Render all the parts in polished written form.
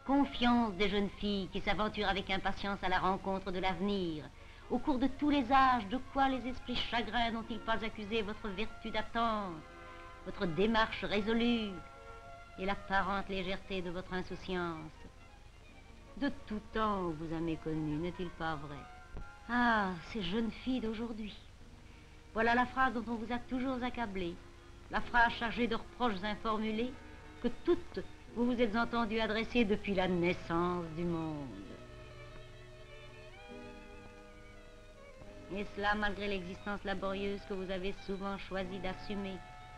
Confiance des jeunes filles qui s'aventurent avec impatience à la rencontre de l'avenir. Au cours de tous les âges, de quoi les esprits chagrins n'ont-ils pas accusé votre vertu d'attente, votre démarche résolue et l'apparente légèreté de votre insouciance? De tout temps on vous a méconnu, n'est-il pas vrai? Ah, ces jeunes filles d'aujourd'hui. Voilà la phrase dont on vous a toujours accablé, la phrase chargée de reproches informulés que toutes vous vous êtes entendues adresser depuis la naissance du monde. Et cela malgré l'existence laborieuse que vous avez souvent choisi d'assumer.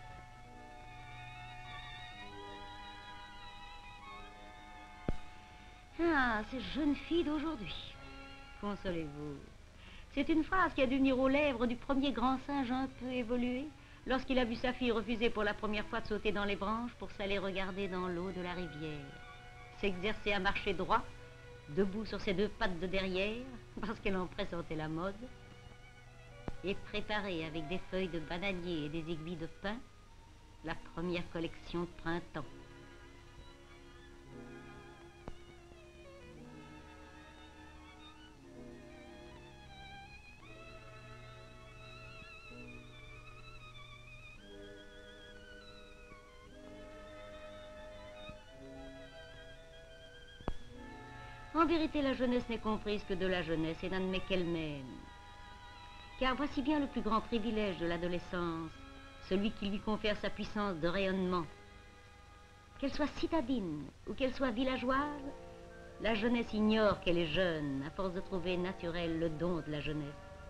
Ah, ces jeunes filles d'aujourd'hui. Consolez-vous. C'est une phrase qui a dû venir aux lèvres du premier grand singe un peu évolué, lorsqu'il a vu sa fille refuser pour la première fois de sauter dans les branches pour s'aller regarder dans l'eau de la rivière, s'exercer à marcher droit, debout sur ses deux pattes de derrière, parce qu'elle en pressentait la mode, et préparer avec des feuilles de bananier et des aiguilles de pin la première collection de printemps. En vérité, la jeunesse n'est comprise que de la jeunesse et n'admet qu'elle-même. Car voici bien le plus grand privilège de l'adolescence, celui qui lui confère sa puissance de rayonnement. Qu'elle soit citadine ou qu'elle soit villageoise, la jeunesse ignore qu'elle est jeune, à force de trouver naturel le don de la jeunesse.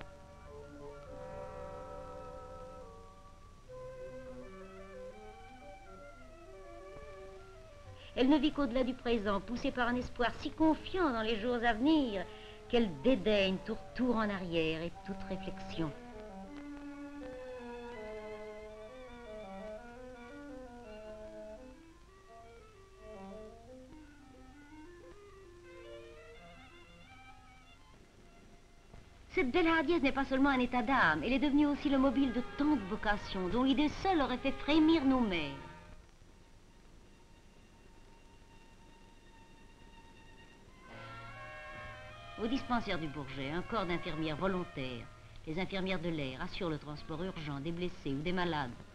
Elle ne vit qu'au-delà du présent, poussée par un espoir si confiant dans les jours à venir, qu'elle dédaigne tout retour en arrière et toute réflexion. Cette belle hardiesse n'est pas seulement un état d'âme, elle est devenue aussi le mobile de tant de vocations, dont l'idée seule aurait fait frémir nos mères. Au dispensaire du Bourget, un corps d'infirmières volontaires, les infirmières de l'air, assurent le transport urgent des blessés ou des malades,